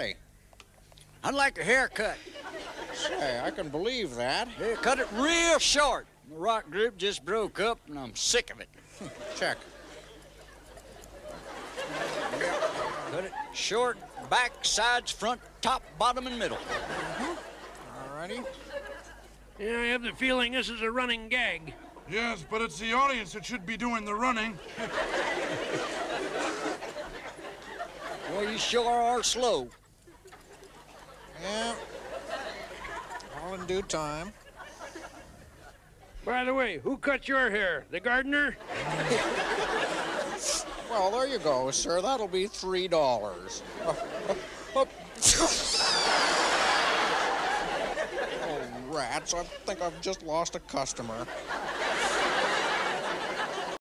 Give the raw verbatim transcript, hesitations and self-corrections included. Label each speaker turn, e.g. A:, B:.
A: already.
B: I'd like a haircut.
A: Say, I can believe that.
B: Yeah, cut it real short. The rock group just broke up, and I'm sick of it.
A: Check.
B: Cut it short, back, sides, front, top, bottom, and middle.
A: Mm-hmm. All righty.
C: Yeah, I have the feeling this is a running gag.
D: Yes, but it's the audience that should be doing the running.
B: Well, you sure are slow.
A: Yeah. All in due time.
C: By the way, who cut your hair? The gardener?
A: Well, there you go, sir. That'll be three dollars. Oh, oh, oh, rats! I think I've just lost a customer.